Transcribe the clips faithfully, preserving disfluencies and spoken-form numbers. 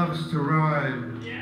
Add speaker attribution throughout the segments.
Speaker 1: loves to ride.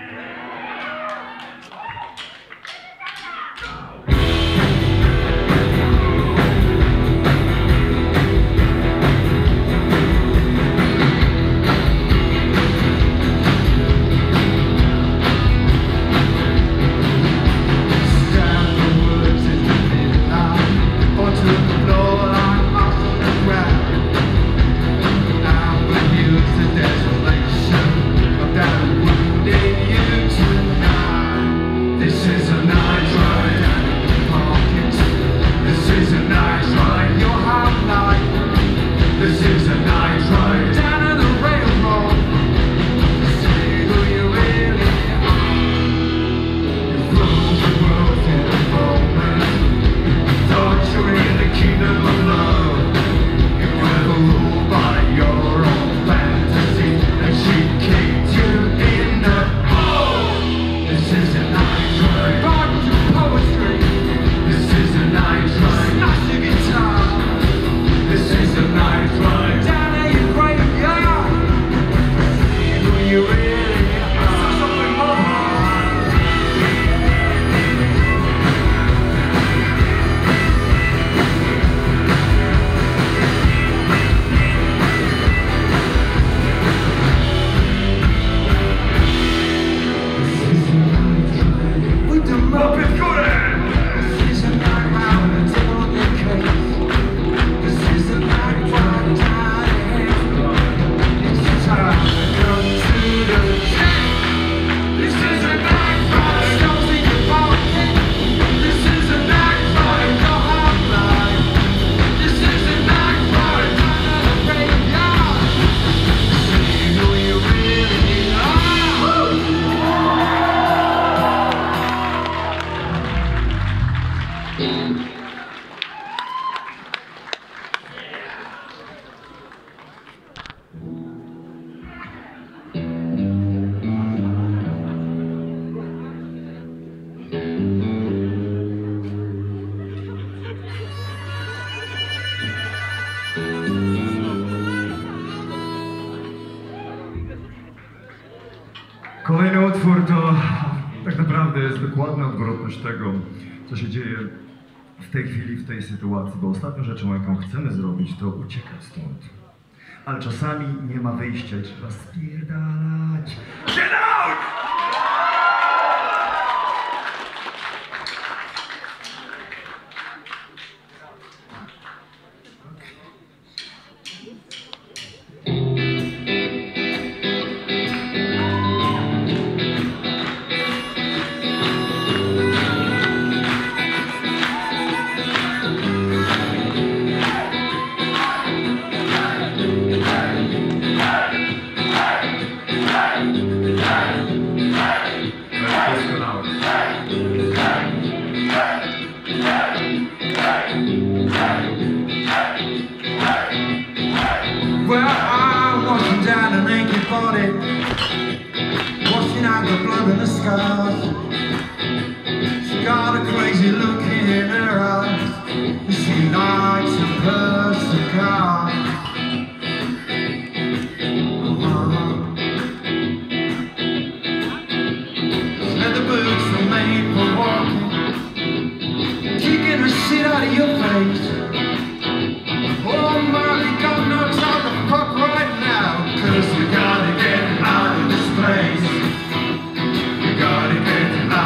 Speaker 2: Kolejny utwór to tak naprawdę jest dokładna odwrotność tego, co się dzieje w tej chwili, w tej sytuacji, bo ostatnią rzeczą, jaką chcemy zrobić, to uciekać stąd. Ale czasami nie ma wyjścia i trzeba spierdalać. Get out!
Speaker 1: Well, I'm walking down a naked body, washing out the blood and the scars. She got a crazy look in her eyes, she likes to push the car. Uh-huh. Leather boots are made for walking, kicking the shit out of your face. Oh my God, no time to fuck right now, cause we gotta get out of this place. We gotta get out.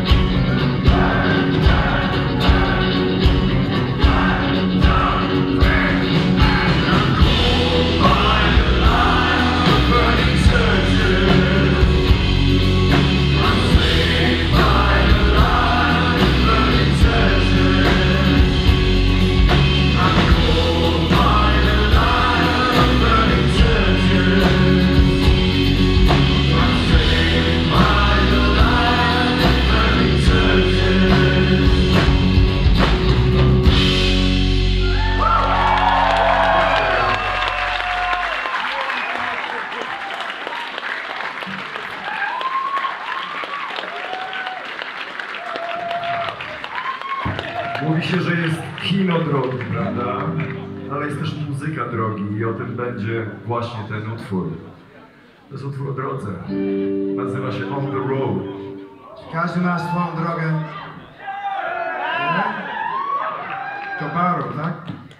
Speaker 2: Mówi się, że jest kino drogi, prawda? Ale jest też muzyka drogi i o tym będzie właśnie ten utwór. To jest utwór o drodze. Nazywa się On the Road.
Speaker 1: Każdy ma swoją drogę. Nie? Towaru, tak?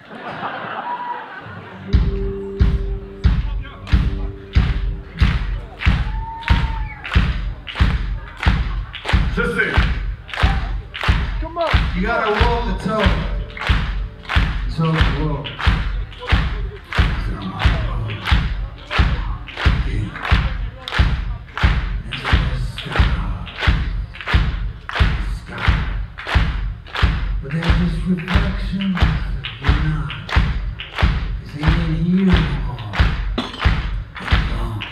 Speaker 2: Wszyscy!
Speaker 1: You gotta walk the talk. Talk the walk. But they're just reflections. You're not. 'Cause they ain't here anymore. They're gone.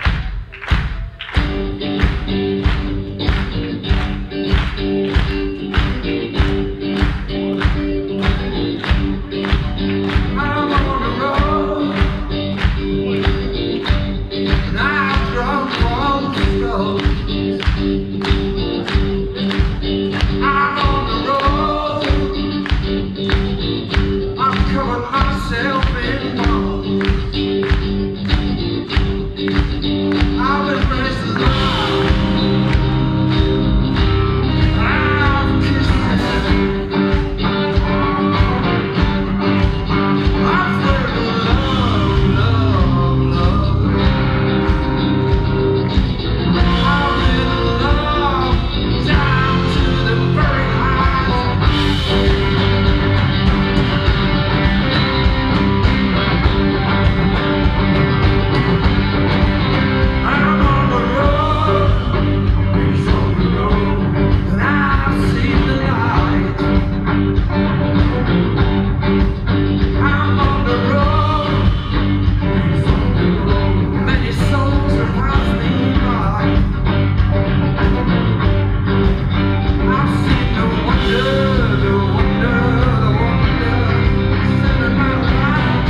Speaker 1: I'm on the road, and I've drunk from the road. I'm on the road, I'm covering myself in bones. I've embraced the love, I've kissed it. I've learned to love, love, love. I've been loved down to the very highs. I'm on the road, he's on the road, and I've seen the light. I'm on the road, he's on the road, many souls have passed me by. I've seen the wonder, the wonder, the wonder, it's in my life.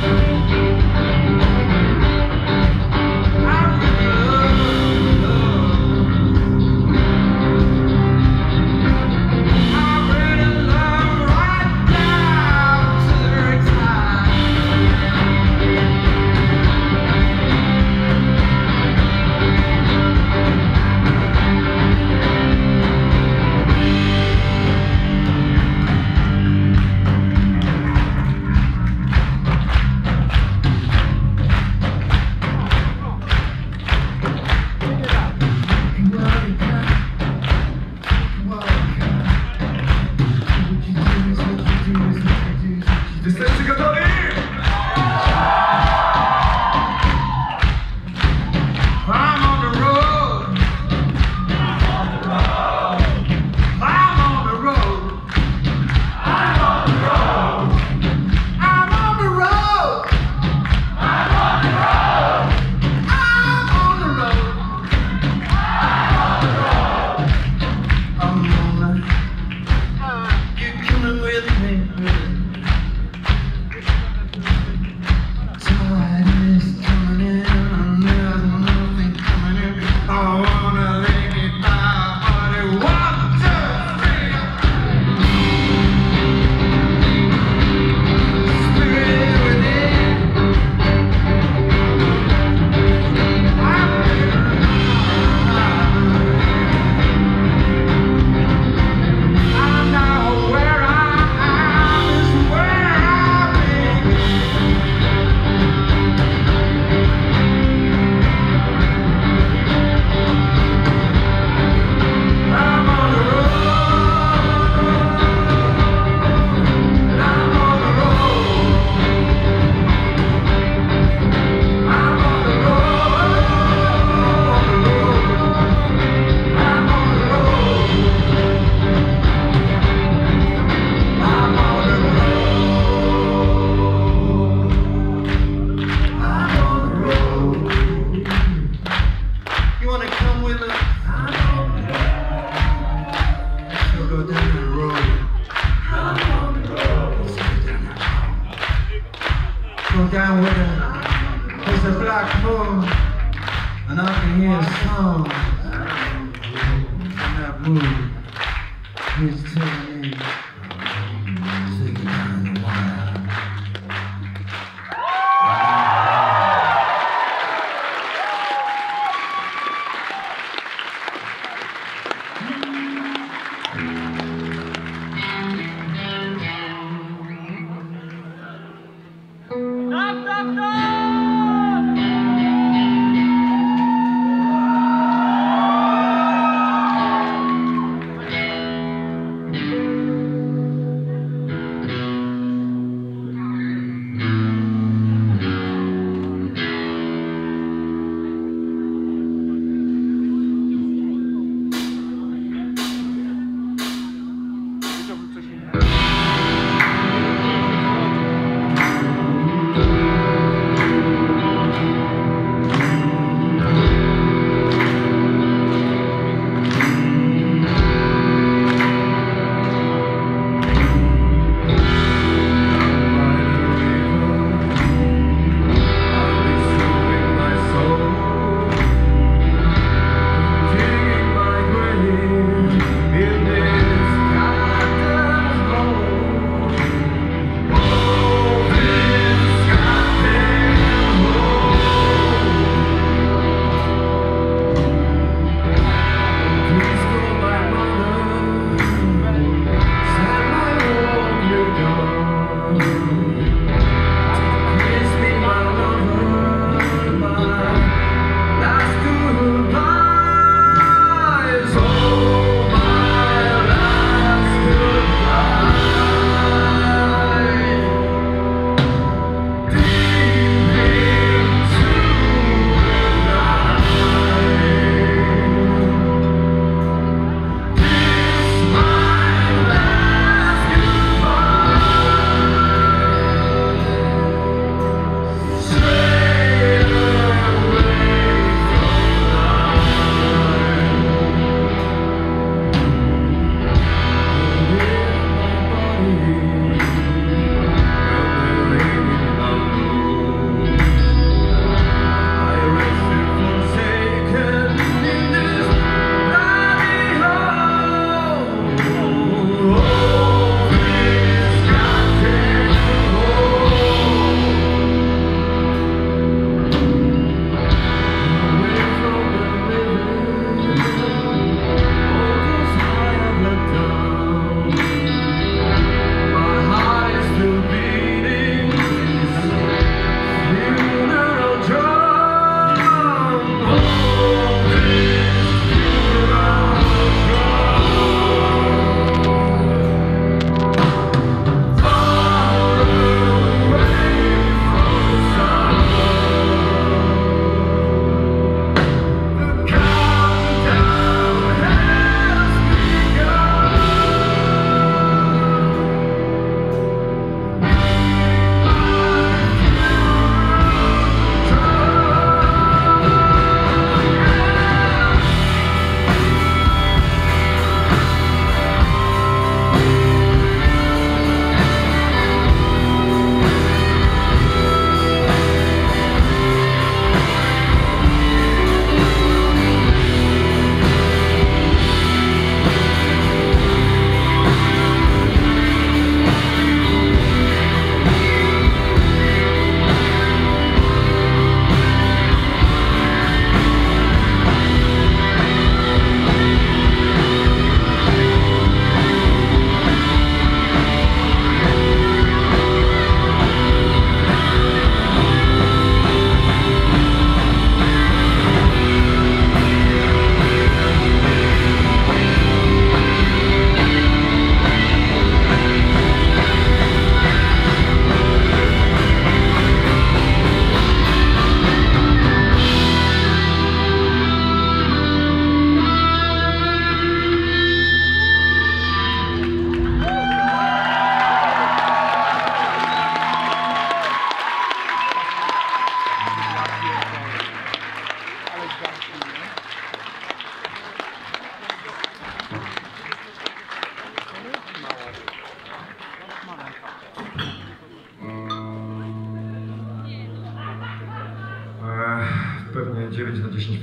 Speaker 1: I really love, love. I really love right down to the very top.
Speaker 2: Jesteście gotowi?
Speaker 1: I'm on the road. I'm on the road. I'm on the road. I'm on the road. I'm on the road. I'm on the road. I'm on the road. You're coming with me. Tide is coming in, and there's nothing coming in. I wanna lick it by body. One, two, three. Spirit within. I'm I know where I am is where I've been. I'm on the road. I'm on the road. I'm on the road. I'm on the road. I'm on the road. I'm on the road. You wanna come with us? We'll go down the road. I'm on the road. Let's go down the road. Go down with her. There's a black moon, and I can hear a song. And that moon is telling me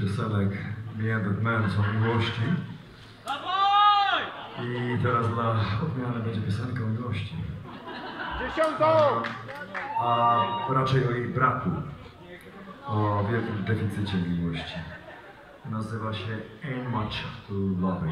Speaker 2: piosenek Me and That Man są miłości. I teraz dla odmiany będzie piosenka o miłości.
Speaker 3: Dziesiątą!
Speaker 2: A raczej o jej braku. O wielkim deficycie miłości. Nazywa się Ain't Much Loving.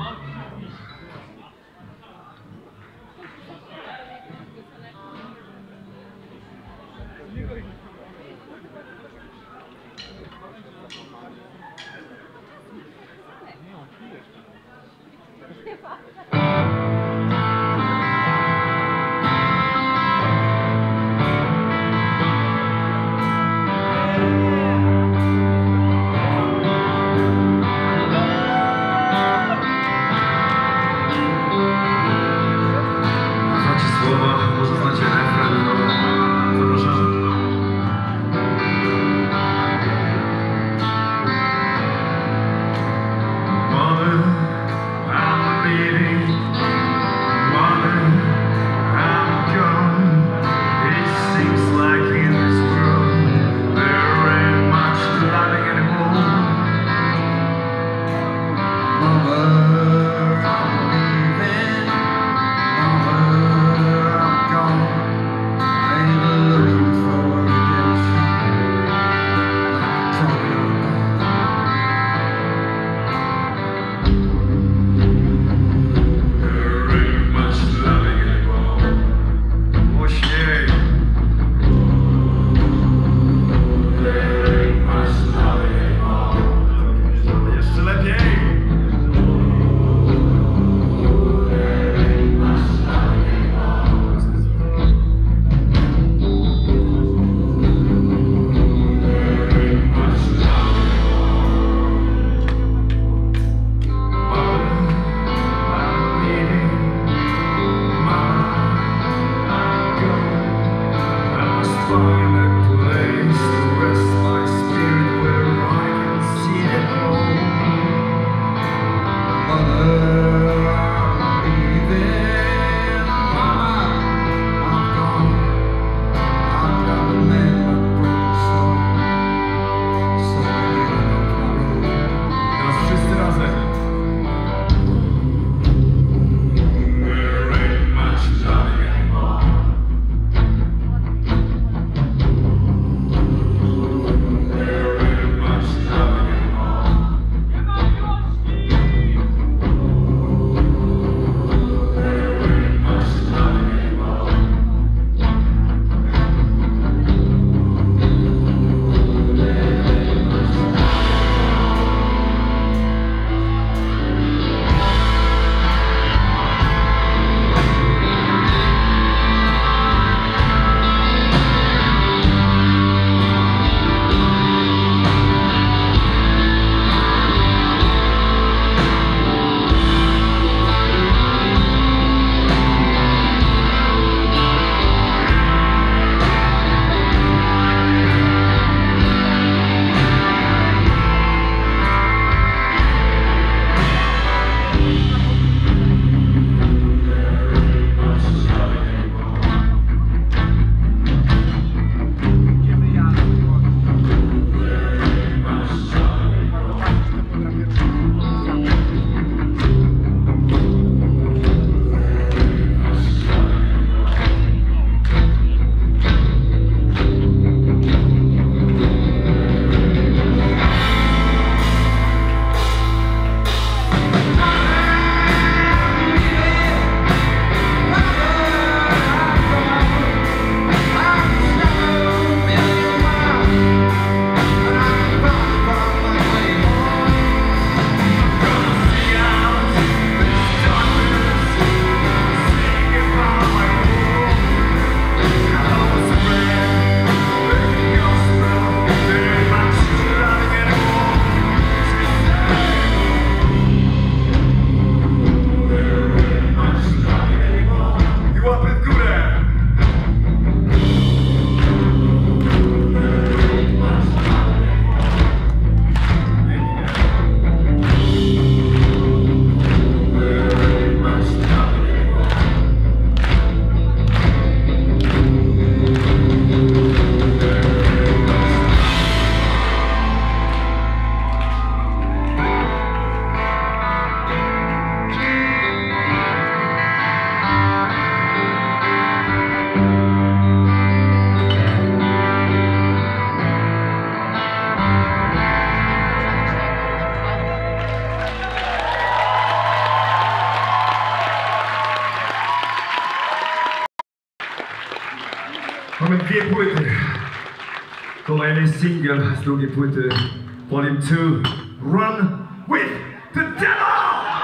Speaker 2: Mamy dwie płyty. Kolejny singiel z drugiej płyty, Volume two, Run with the Devil!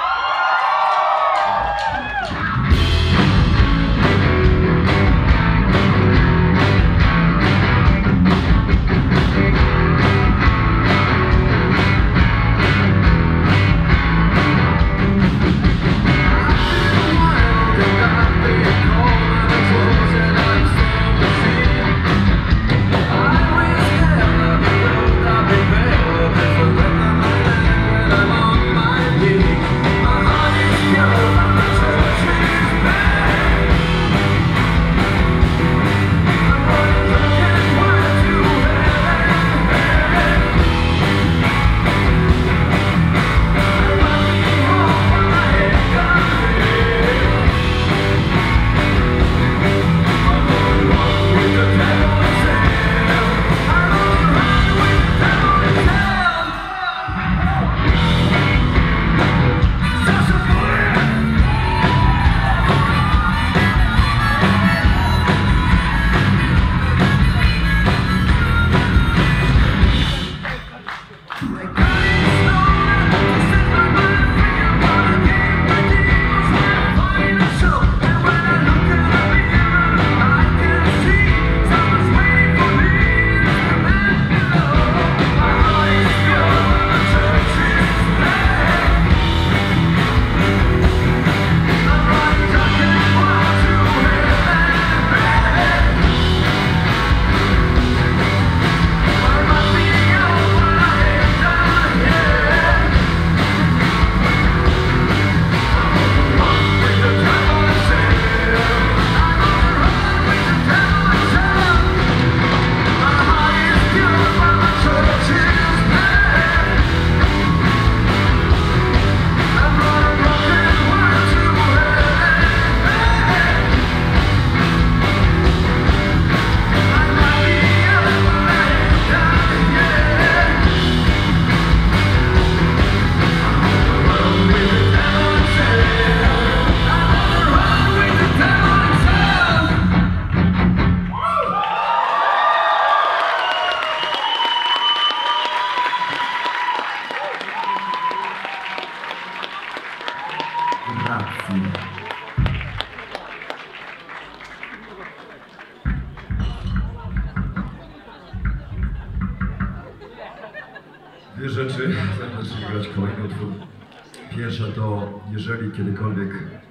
Speaker 2: Dwie rzeczy, zanim zacznie grać kolejny utwór. Pierwsza to, jeżeli kiedykolwiek,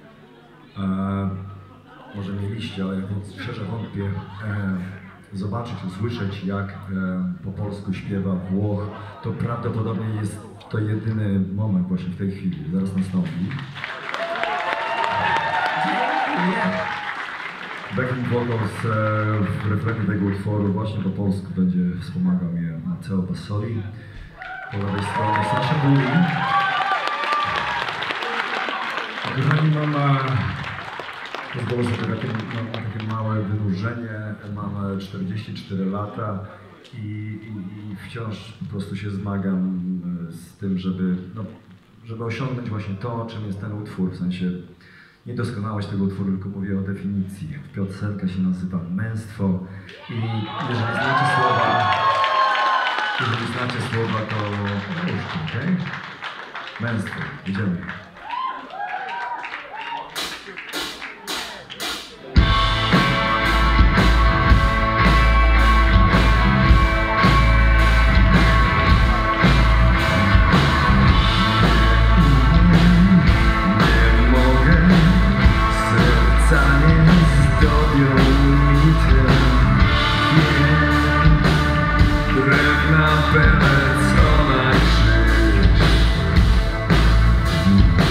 Speaker 2: e, może mieliście, ale ja szczerze wątpię, e, zobaczyć, usłyszeć, jak e, po polsku śpiewa Włoch, to prawdopodobnie jest to jedyny moment właśnie w tej chwili, zaraz nastąpi. Backing vocals e, w refrenie tego utworu właśnie po polsku będzie wspomagał mnie Matteo Bassoli. Po lewej stronie Sasha Bulli. Kochani, mam, pozwolę sobie takie, mam takie małe wynurzenie, mam czterdzieści cztery lata i, i, i wciąż po prostu się zmagam z tym, żeby, no, żeby osiągnąć właśnie to, czym jest ten utwór, w sensie niedoskonałość tego utworu, tylko mówię o definicji. Piosenka się nazywa Męstwo i jeżeli znacie słowa, jeżeli znacie słowa, to okej? Okay? Męstwo, idziemy.
Speaker 4: Drewna pełne co na krzyż.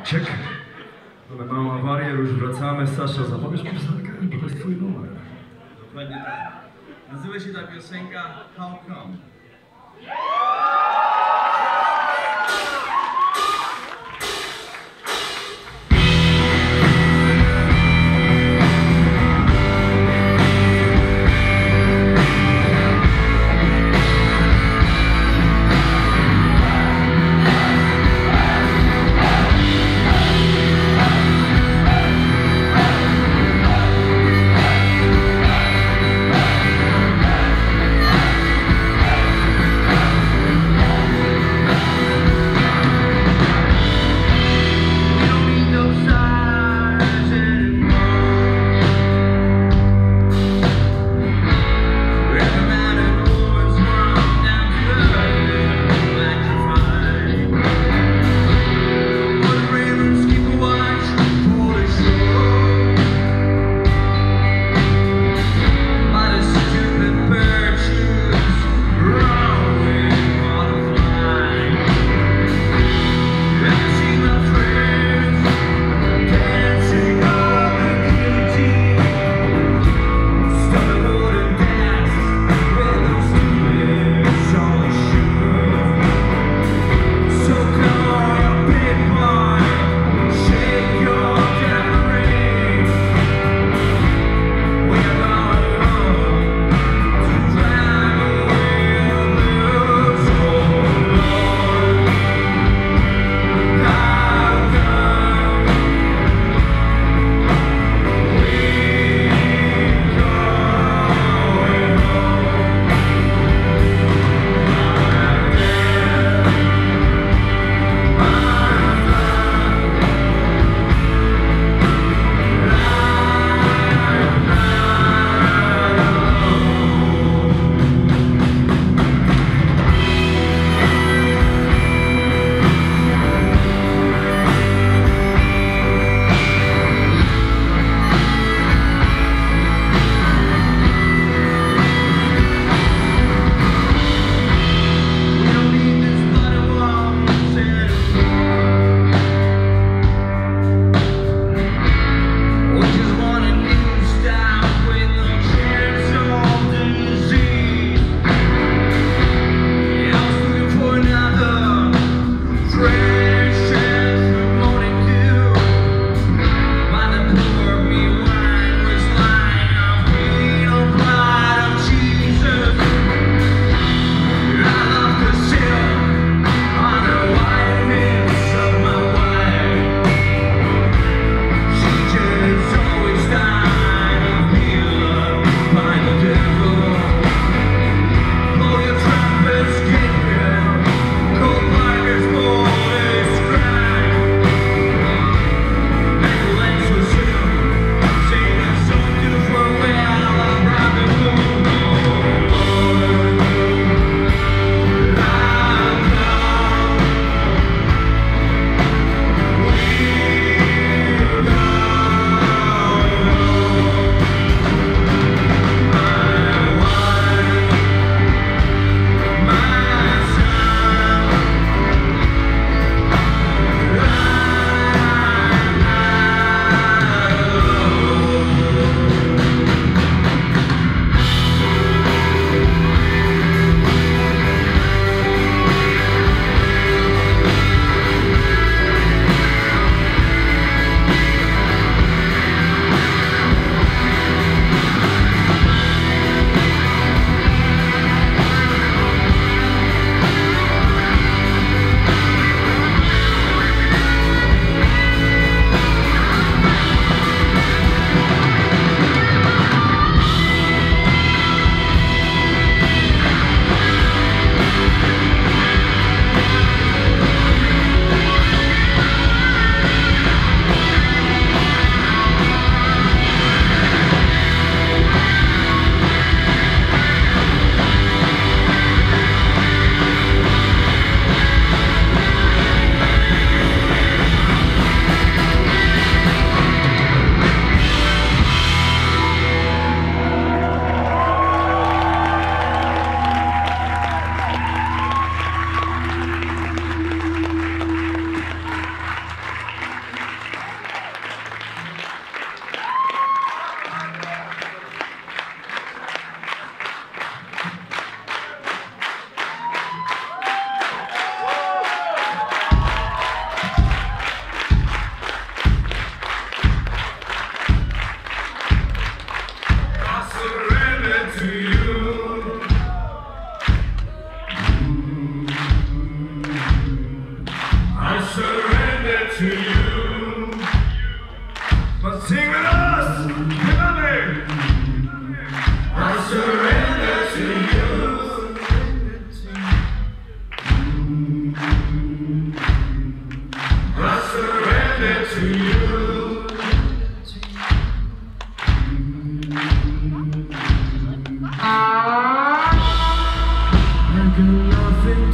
Speaker 2: Czekaj. Mamy małą awarię, już wracamy. Sasza, zapowiesz piosenkę? Bo to jest twój numer.
Speaker 4: Dokładnie tak. Nazywa się ta piosenka How Come?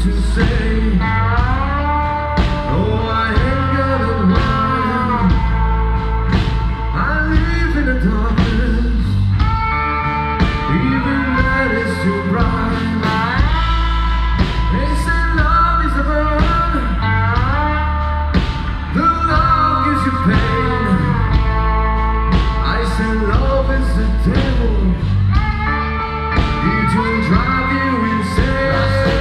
Speaker 1: to say. Oh, I ain't got a mind. I live in the darkness, even that is too bright. They say love is a burn, the love gives you pain. I say love is the devil, it will drive you insane.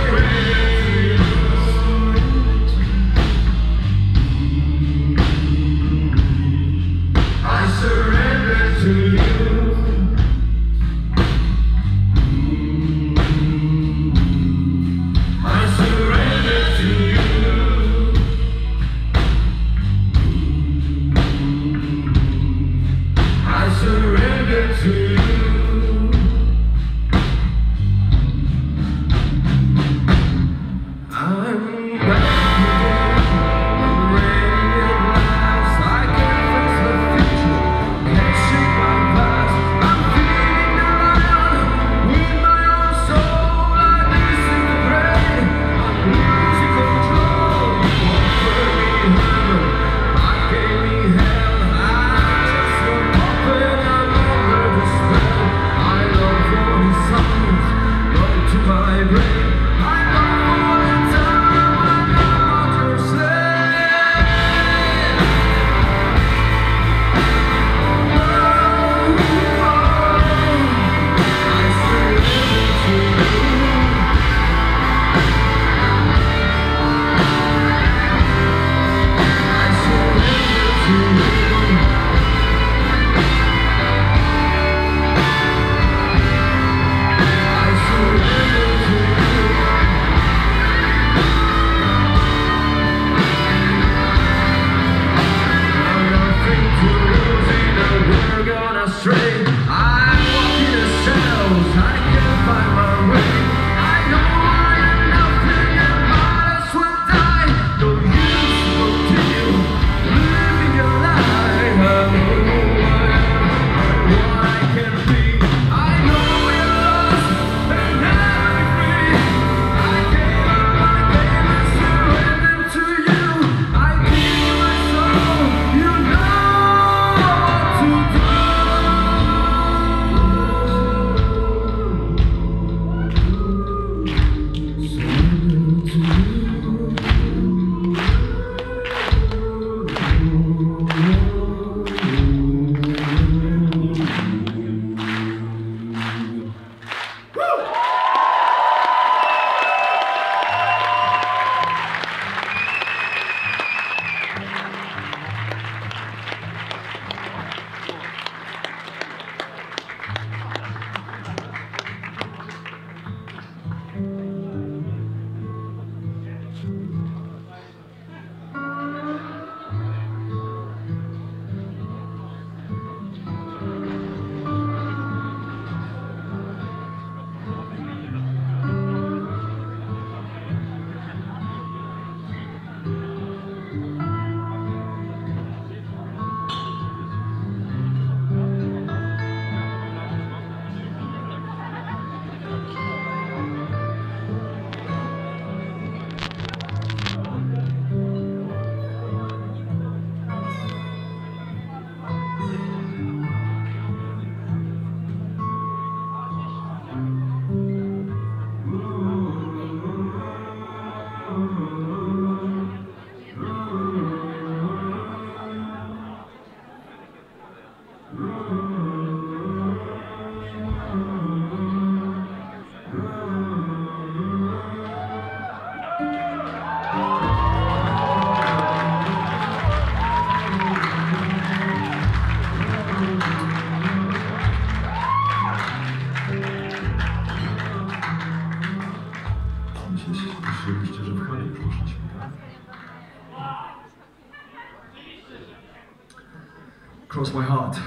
Speaker 1: I surrender to you. I surrender to you. I surrender to you. I'm back again, I'm ready at last. I can face the future, can't shake my past. I'm feeling the lion with my own soul. I listen to pray, I'm losing control. Offer me heaven, I gave me hell. I just a puppet, I'm under the spell. I love all the silence, love to my brain. I love all the time, I'm not your slave. I surrender to you. I surrender to you. I surrender to you. I'm nothing to lose in a world gone astray. I'm walking the shadows, I can't find my way. I know I am nothing and might as well die. No use to continue living your life. I know who I am, what I can be. I know we're lost and never be free. I gave up, I gave and surrendered to you. I give you my soul, you know what to do. Surrender to Myśleliście, że w chwali już poszliśmy, tak? Cross my heart.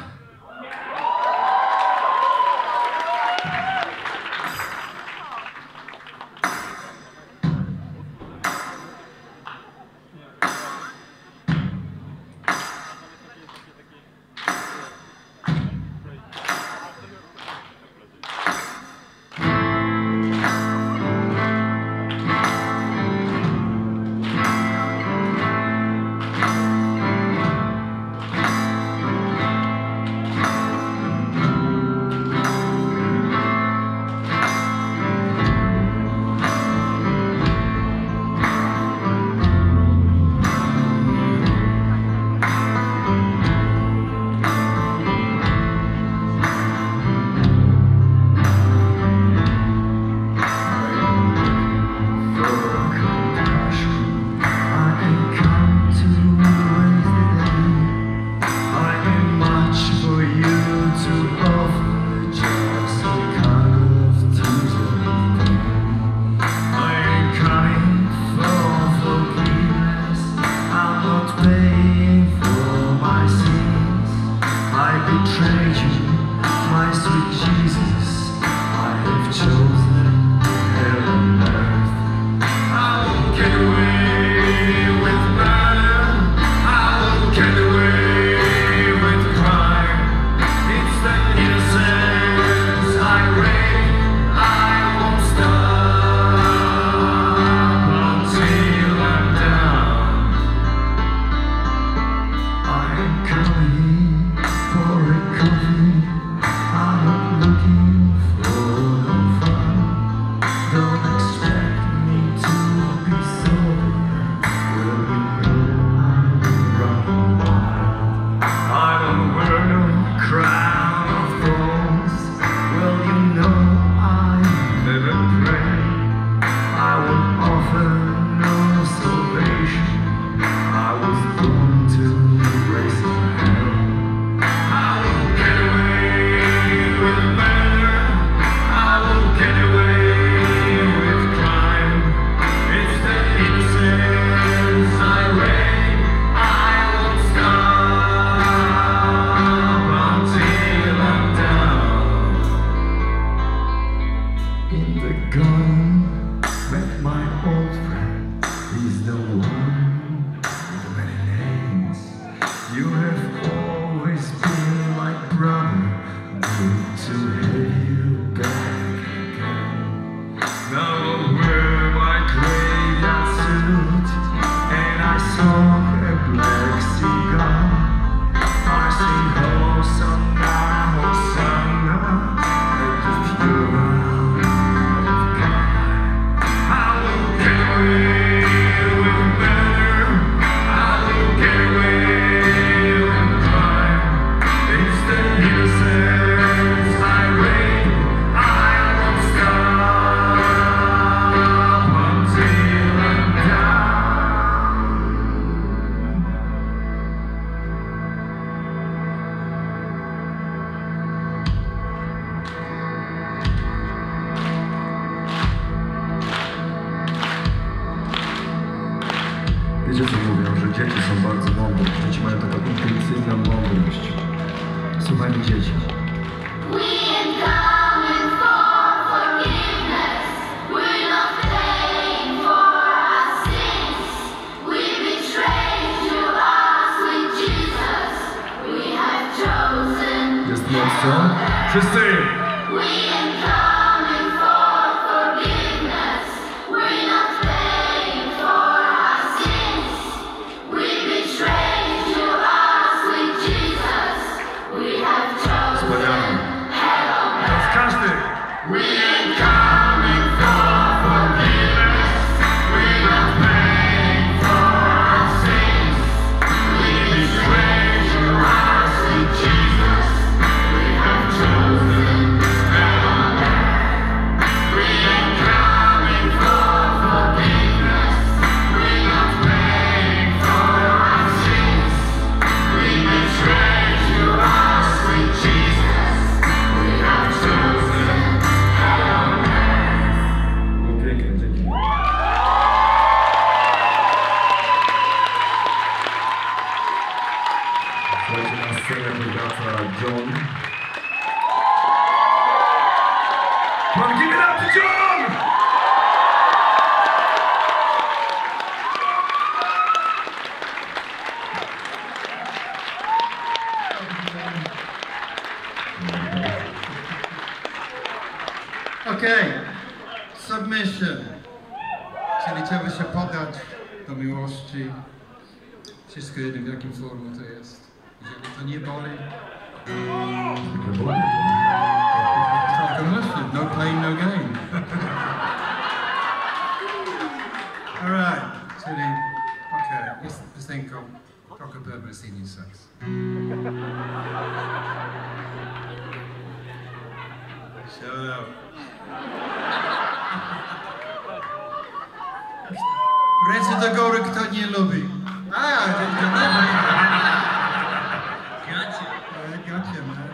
Speaker 2: In the garden, met my old friend. He's the one with many names. You have always been like brother. Good to have you back again. Now I wear my graveyard suit, and I smoke a black cigar. I sing Hosanna, Hosanna, at the funeral of God. I will get away with murder. I will get away with crime. It's the innocence I rape. I won't stop until I'm down. Wiecie co mówią, że dzieci są bardzo mądre. Dzieci mają taką intuicyjną mądrość. Słuchajmy dzieci.
Speaker 5: We ain't coming for forgiveness. We're not paying for our sins. We betrayed you, our sweet Jesus. We have chosen.
Speaker 2: Jest noc, co? Wszyscy!
Speaker 5: We ain't coming for forgiveness. We're not paying for our sins. We betrayed you, our sweet Jesus. We have chosen.
Speaker 2: Wspaniale. Teraz każdy!
Speaker 5: We ain't coming for forgiveness. We're not paying for our sins. We betrayed you, our sweet Jesus. We have chosen hell. We ain't coming for forgiveness. We're not paying for our sins. We betrayed you, our sweet Jesus. We have chosen hell.
Speaker 2: Było piękne, dzięki. Słuchajcie, na scenę wraca John. Come on, give it up to John!
Speaker 1: Okej, submission, czyli trzeba się poddać do miłości. Wszystko jedno w jakim formie to jest. Jeżeli to nie boli, trochę myśli, no pain, no gain. Alright, czyli, okej, jest piosenką trochę perwersyjny seks. Shut up. Ręce do góry, kto nie lubi. A, to nie lubi.
Speaker 4: Gotcha.
Speaker 1: I got you, man.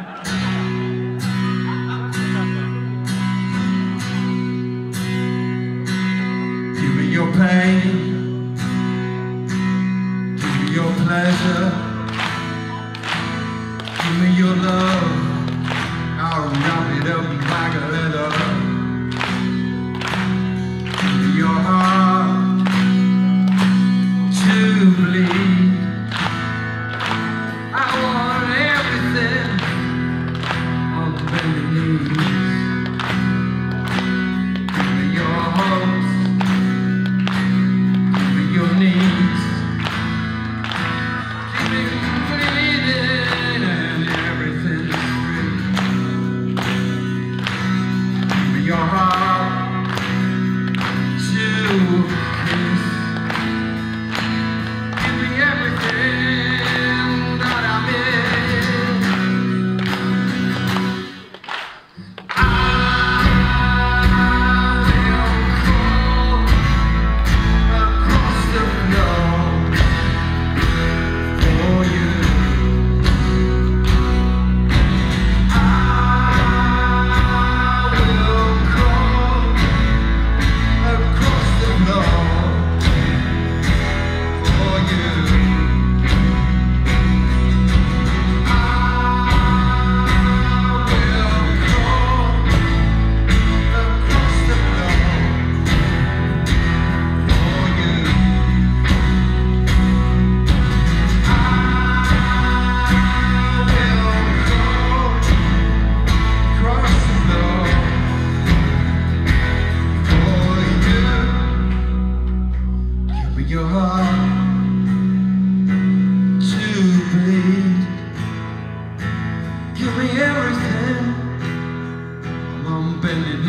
Speaker 1: Give me your pain. Give me your pleasure. Give me your love. I'll wrap it up like a leather. Give me your heart to bleed. I want everything on bended knees. Give me your hopes. Give me your needs. Give me bleeding and everything's free. Give me your heart to kiss. Give me everything that I miss. I will crawl across the floor for you. I will crawl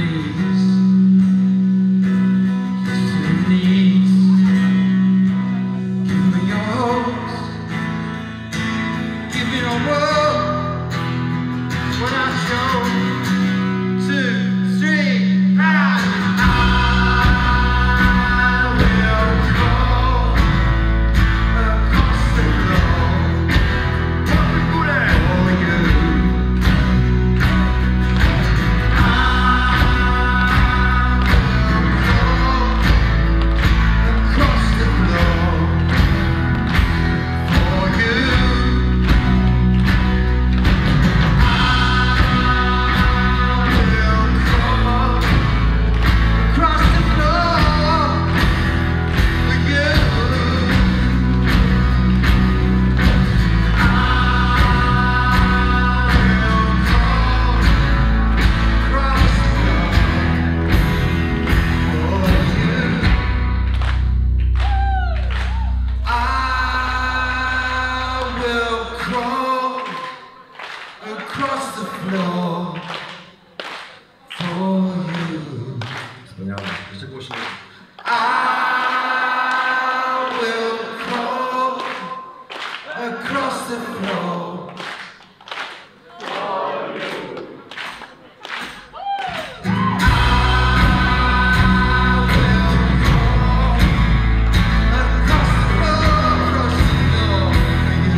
Speaker 1: knees, kiss your knees. Give me your hopes, give me your world. When I show two, three, and I will crawl across the floor for you. I will crawl across the floor for you. Across the floor for you.
Speaker 2: Wspaniale. Jeszcze głośniej.
Speaker 1: I will crawl across the floor for you. I will crawl across the floor, across the floor for you.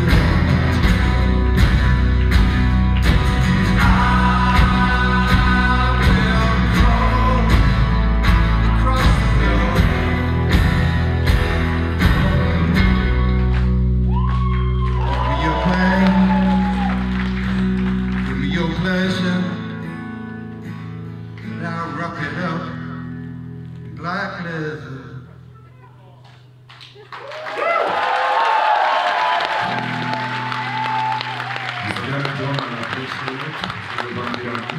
Speaker 1: Now rock it up in black leather.
Speaker 2: Zostawiamy Johna na pierwszy z wampirami.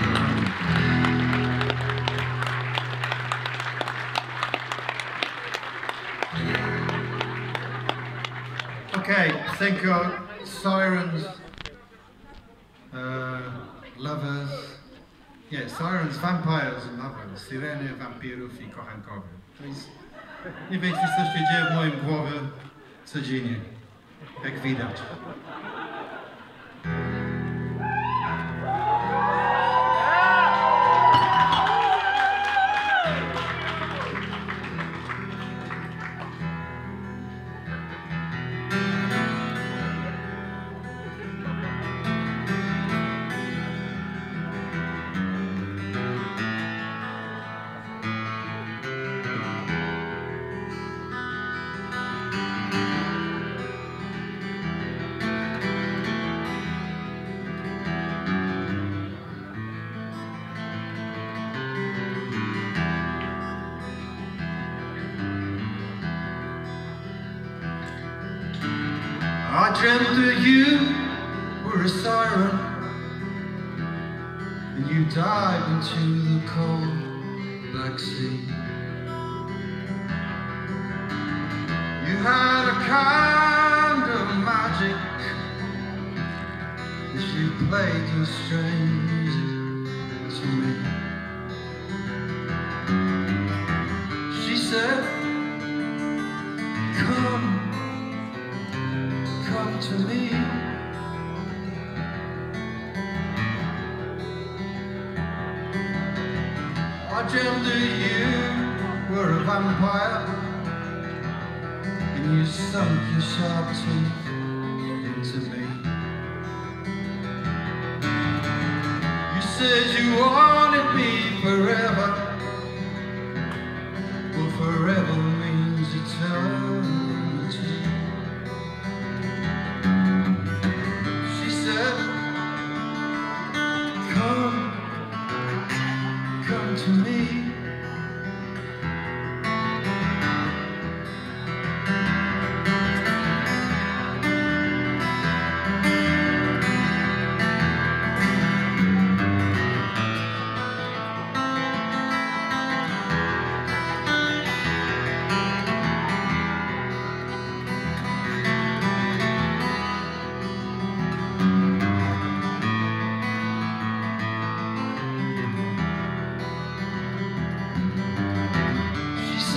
Speaker 1: Okay, think of sirens, uh, lovers. Yeah, sirens, vampires and lovers. Syreny, wampirów i kochankowie. To jest mniej więcej co się dzieje w moim głowie codziennie, jak widać. I dreamt that you were a siren and you dived into the cold black sea. You had a kind of magic as you played your strange music to me. She said, come Come to me. I dreamed that you were a vampire and you sunk your sharp teeth into me. You said you wanted me forever. Well, forever means eternity. Come, come to me.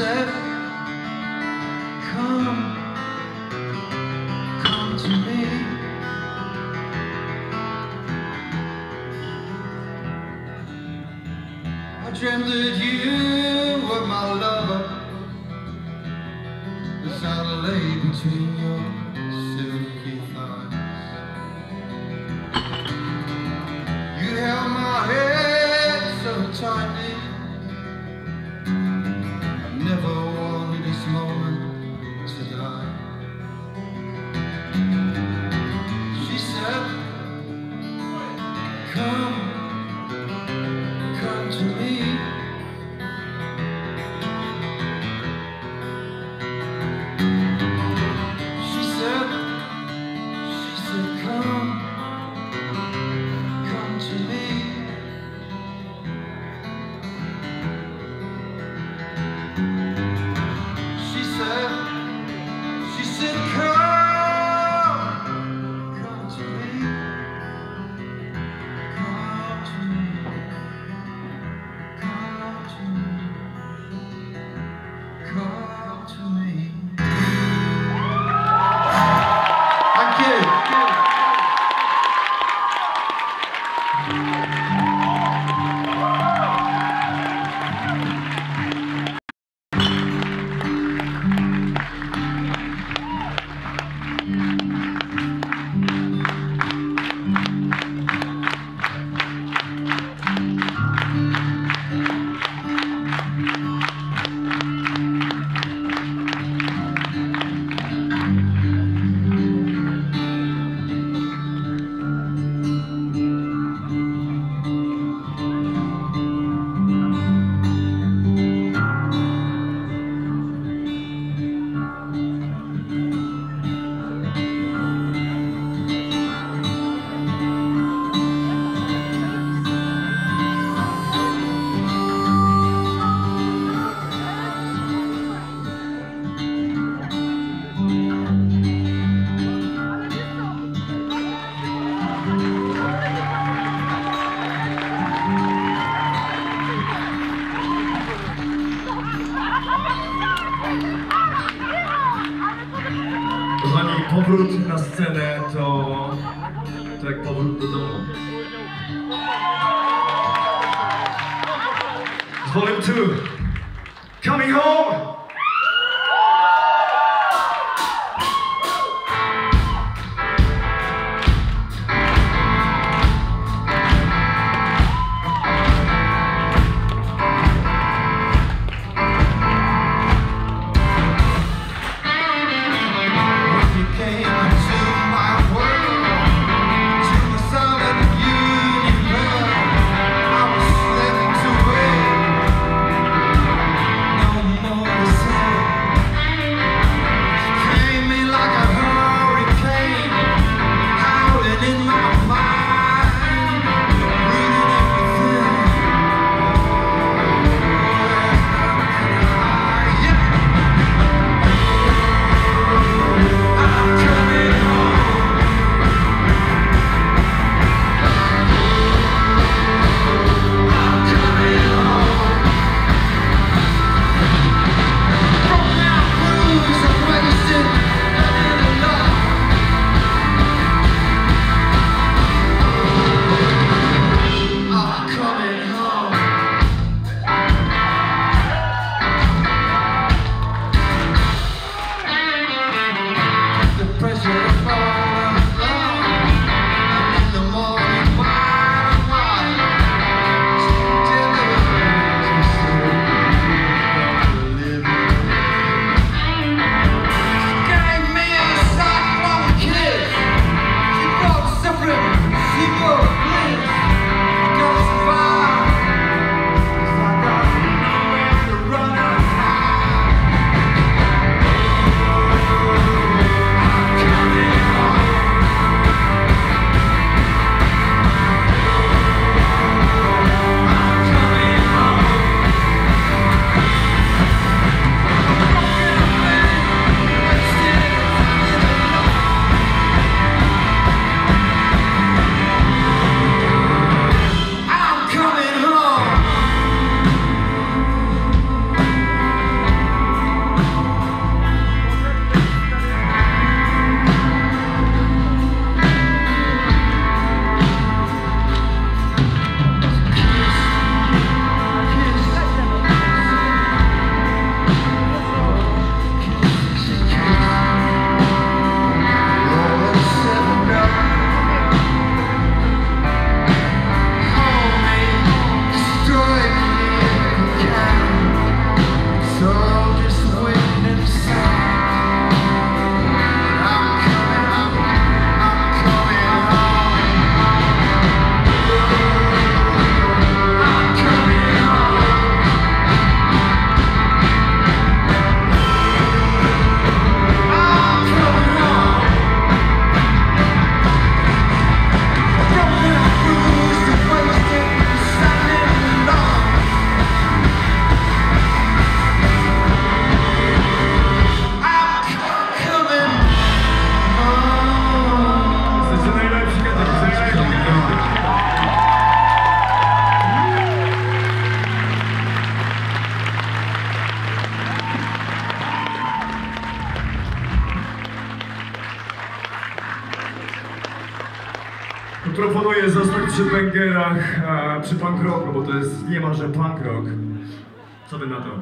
Speaker 1: said, come, come to me. I dreamt that you were my lover, as I lay between your silky thighs. You held my head so tightly. I never wanted this moment to die. She said, come, come to me. She said, she said, come, come to me. She said, she said, come, come to me. Come to me. Come to me. Come to me. Thank you.
Speaker 2: Kochani, powrót na scenę to, to jak powrót do domu. It's volume two. Coming home!
Speaker 1: More
Speaker 2: proponuję zostać przy bangerach, a, przy punk rocku, bo to jest niemalże punk rock. Co wy na to?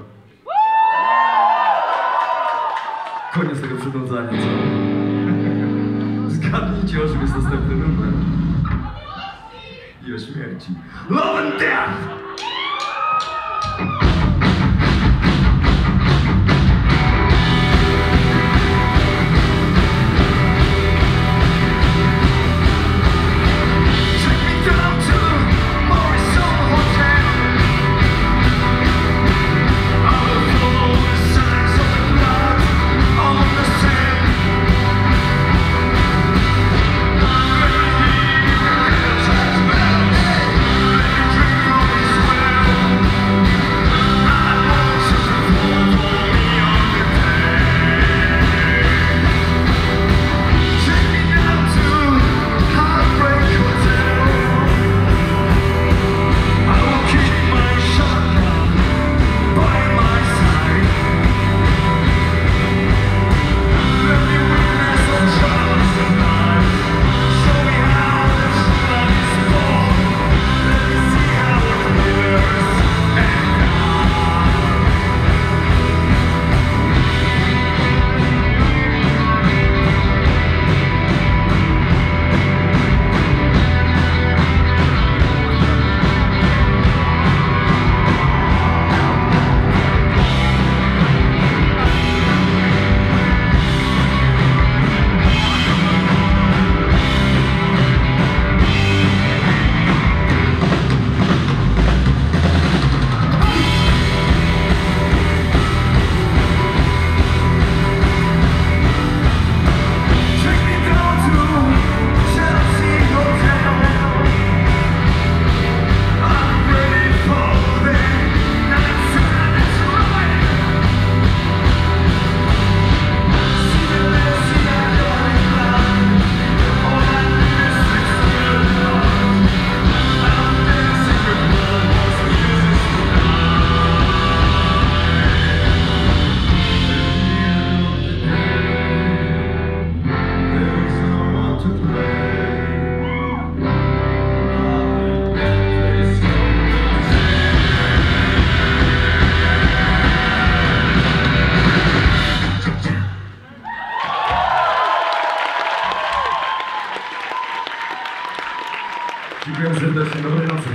Speaker 2: Koniec tego przywiązania, co? Zgadnijcie, o czym jest następny numer. I o śmierci. Love and Death! Dziękuję serdecznie, dobrej nocy.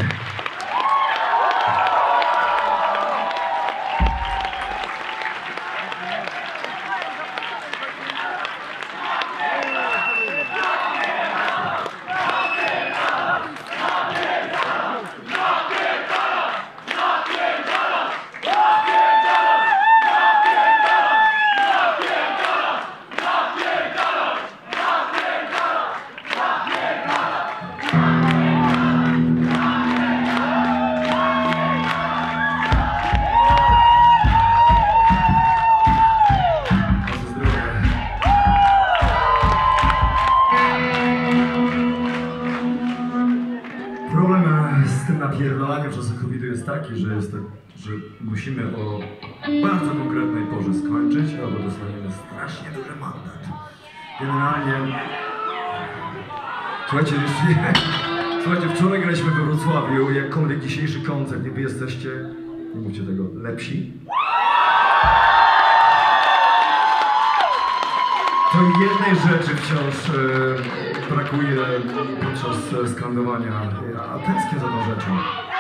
Speaker 2: Z tym napierdalaniem w czasach kowida jest taki, że, jest tak, że musimy o bardzo konkretnej porze skończyć, albo dostaniemy strasznie duży mandat. Generalnie... Słuchajcie, jeśli... Słuchajcie, wczoraj graliśmy we Wrocławiu, jakkolwiek dzisiejszy koncert, nie wy jesteście, nie mówcie tego, lepsi. To jednej rzeczy wciąż e, brakuje podczas skandowania, a tęsknię za tą rzeczą.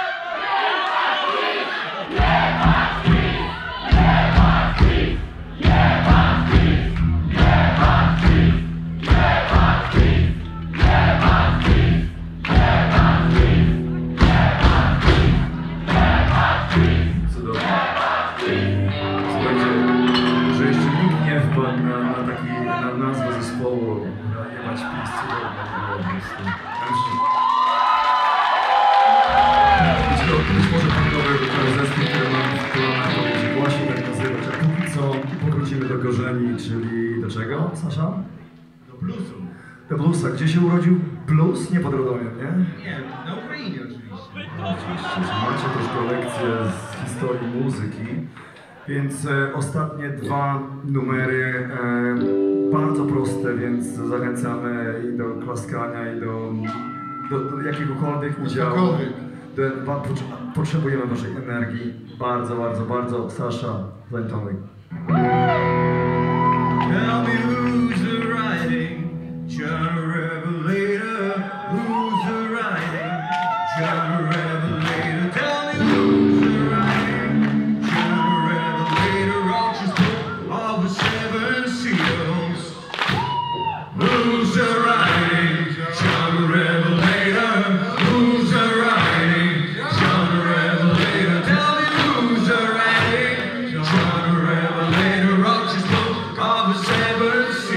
Speaker 2: Cudownie. Słuchajcie, że jeszcze nikt nie wpadł na, na taki na nazwę zespołu, na jebać pis, cudownie było po prostu. Być może punkowy zespół, który mam w planach powiedzieć właśnie tak nazywać, a póki co powrócimy do korzeni, czyli do czego, Sasza?
Speaker 4: Do bluesu.
Speaker 2: Do bluesa. Gdzie się urodził blues? Nie pod Radomiem, nie?
Speaker 4: Nie, na Ukrainie oczywiście.
Speaker 2: Oczywiście, macie też kolekcję z historii muzyki, więc e, ostatnie dwa numery e, bardzo proste, więc zachęcamy i do klaskania, i do, do, do jakiegokolwiek udziału.
Speaker 3: Cokolwiek.
Speaker 2: Ten, wam potrze- potrzebujemy waszej energii. Bardzo, bardzo, bardzo. Sasza, zańczonej.
Speaker 1: Tell me who's the writing, John Revelator. Who's the writing, John Revelator. Tell me who's the writing, John Revelator. Roger's book of the seven seals. Who's the writing, John Revelator. Who's the writing, John Revelator. Tell me who's the writing, John Revelator. Roger's book of the seven seals.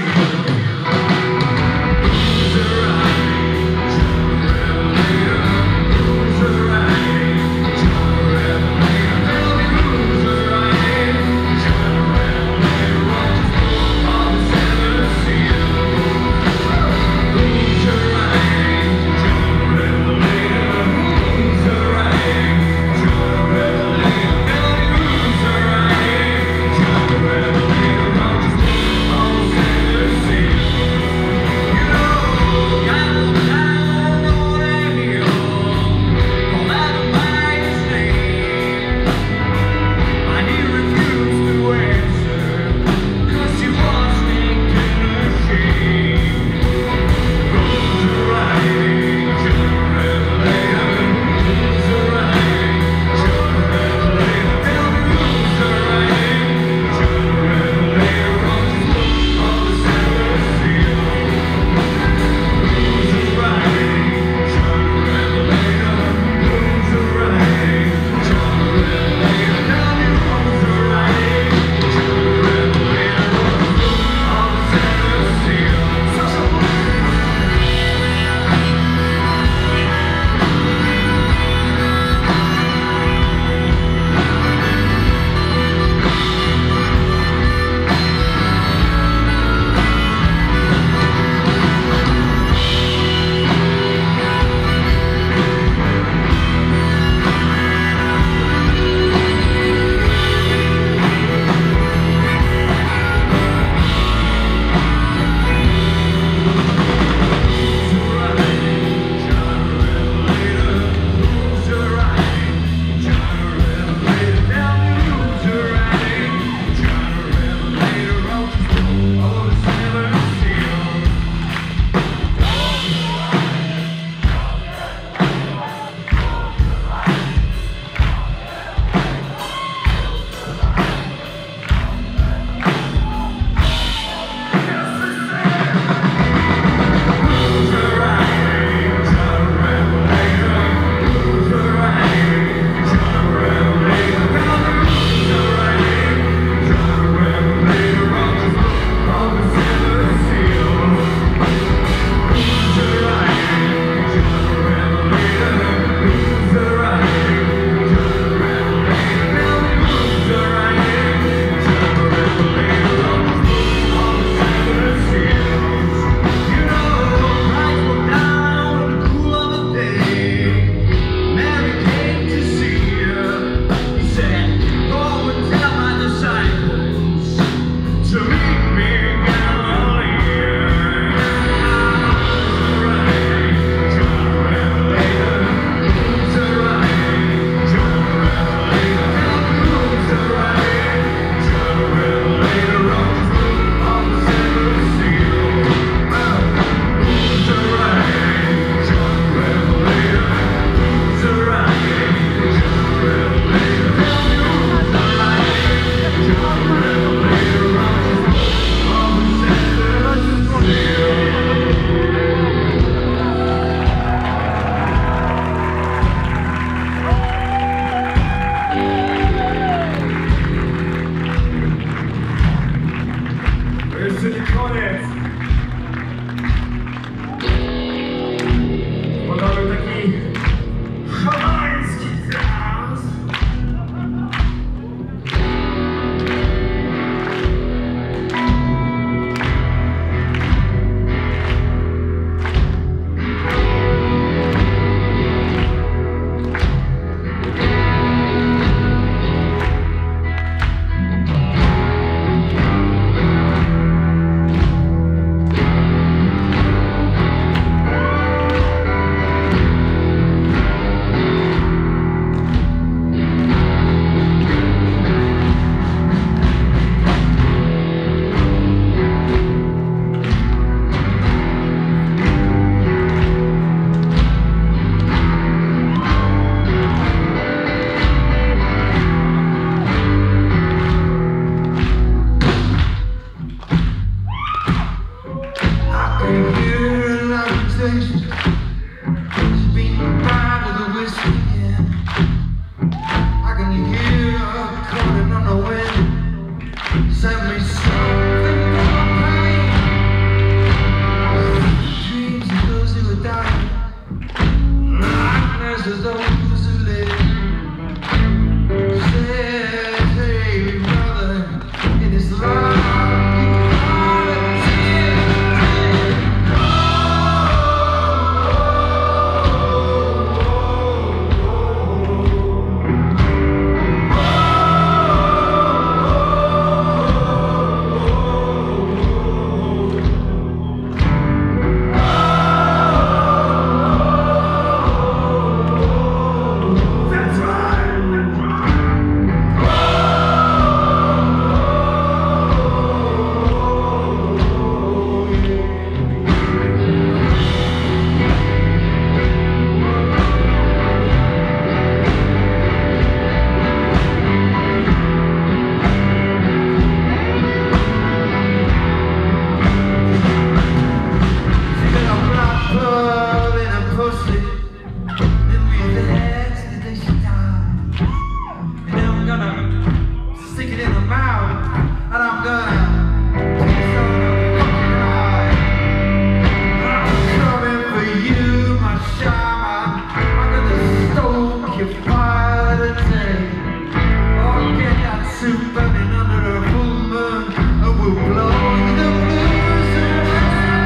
Speaker 1: and I'm gonna piss on the fucking eye. I'm coming for you, my shaman. I'm gonna stoke your fire today. Oh, get that soup burning under a full moon, and we'll blow the blues away.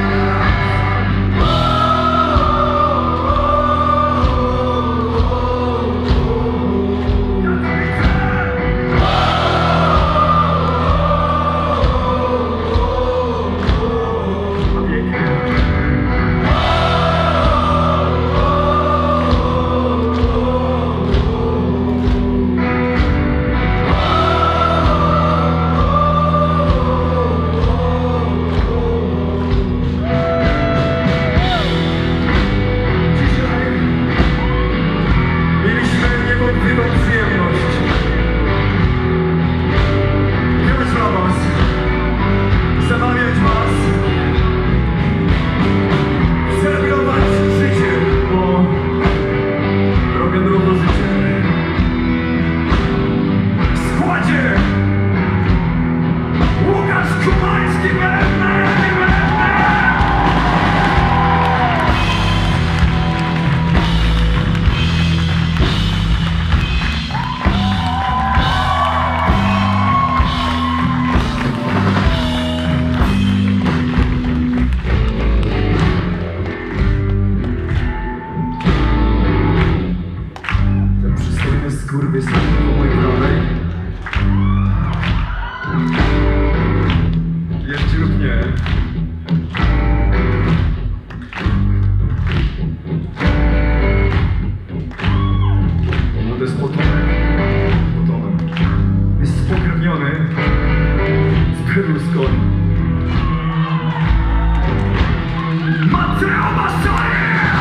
Speaker 2: Skurwysyn po mojej prawej. Jeździ lub nie. No to jest potomek. Potomek. Jest spokrewniony z Berlusconi. Matteo Bassoni!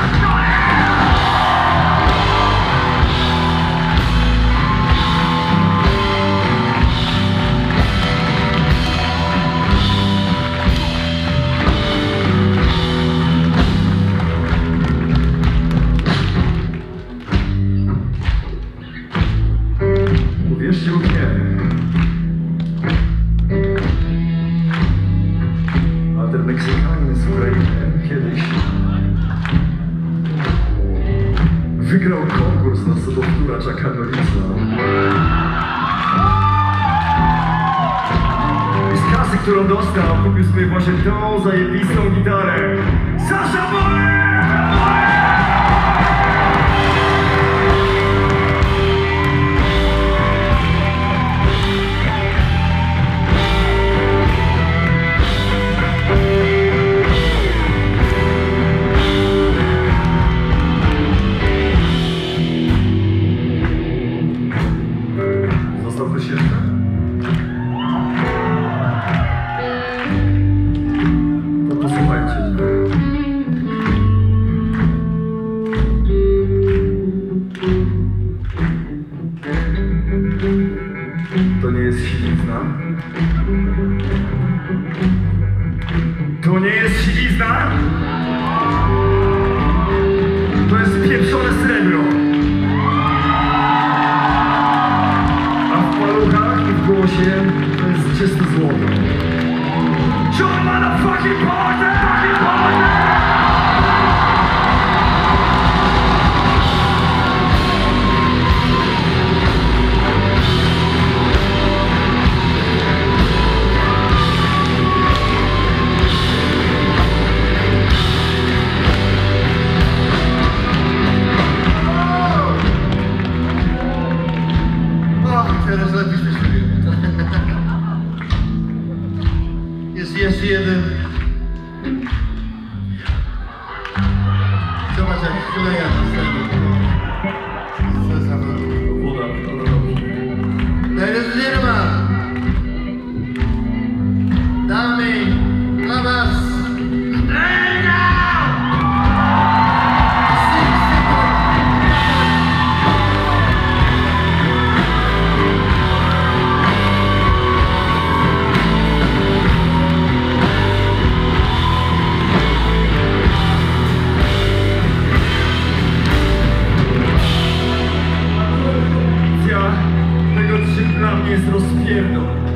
Speaker 2: Uwierzcie lub nie, a ten Meksykanin z Ukrainy kiedyś wygrał konkurs na sobowtóra Chucka Norrisa. I z kasy, którą dostał, kupił sobie właśnie tą zajebistą gitarę. Sasha Boy! Został ktoś jeszcze? To posłuchajcie. To nie jest siwizna. To nie jest siwizna. To jest pieprzone srebro. W głosie to jest czyste złoto. Join motherfucking party! Fucking party!
Speaker 1: Teraz lepiej się czuję. Jest jeszcze jeden. Zobacz jak chleja na scenie. Co za woda. Ladies and gentlemen, damy dla was
Speaker 2: tego, czym dla mnie jest rozpierdol.